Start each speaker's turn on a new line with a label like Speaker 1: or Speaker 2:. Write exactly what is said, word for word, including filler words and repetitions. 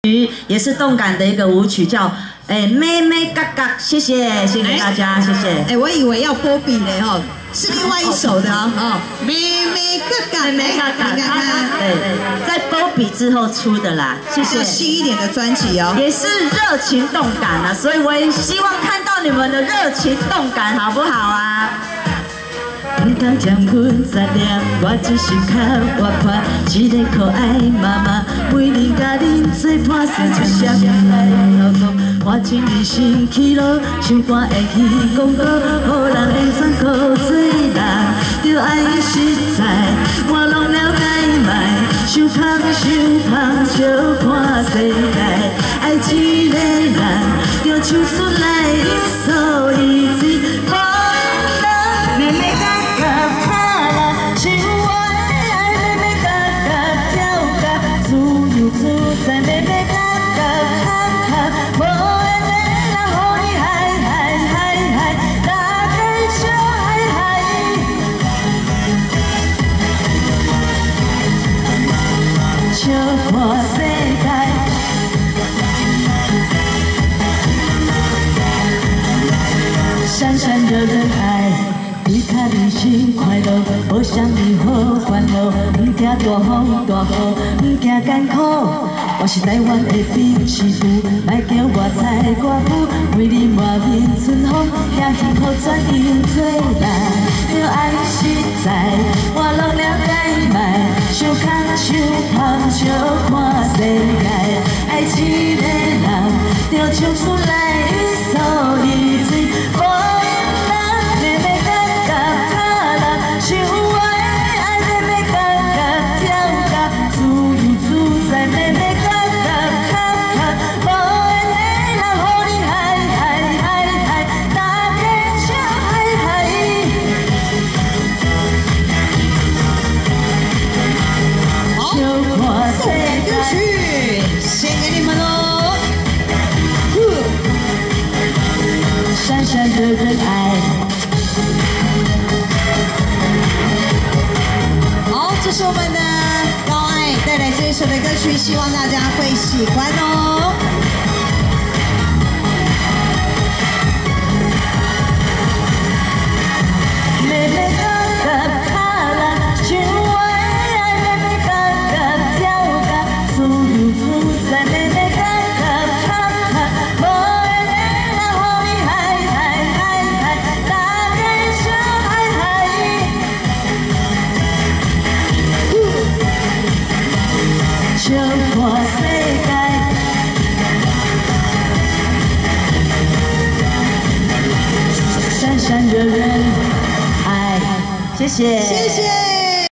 Speaker 1: 也是动感的一个舞曲，叫哎妹妹嘎嘎，谢谢谢谢大家，谢谢。
Speaker 2: 哎，我以为要波比嘞哈，是另外一首的哦。妹妹嘎嘎，
Speaker 1: 妹妹嘎嘎，
Speaker 2: 你看看，
Speaker 1: 对，在波比之后出的啦，谢谢。
Speaker 2: 新一点的专辑哦，
Speaker 1: 也是热情动感啊，所以我也希望看到你们的热情动感，好不好啊？ 不敢将阮杂念，我只是较活泼，一个可爱妈妈，每日甲恁做伴，说出啥来操作，我真人生起落，唱歌会去广告，予人会选靠做人，着爱实在，我拢了解卖，想香想香笑看世界，爱一个人，着唱出来，所以只可能妹妹甲。 在妹妹嘎嘎卡卡，无缘的人，予你嗨嗨嗨嗨，大家笑嗨嗨。笑看世界，闪闪惹人爱。 你看人生快乐，无啥物好烦恼，唔惊大风大雨，唔惊艰苦。我是台湾的滨市妇，莫叫我采歌舞，为你满面春风，遐幸福全用做人。着爱实在，我拢了解卖，想空想通笑看世界，爱一个人，着唱出来，所以最。 闪闪的人爱。
Speaker 2: 好，这是我们的高爱带来这一首的歌曲，希望大家会喜欢哦。
Speaker 1: 妹妹嘎嘎卡拉，唱我的爱，妹妹嘎嘎跳嘎，自由自在，妹妹嘎嘎卡卡，无缘的人，予你嗨嗨嗨嗨，大家笑嗨嗨。笑看世界，闪闪惹人爱，谢谢，
Speaker 2: 谢谢。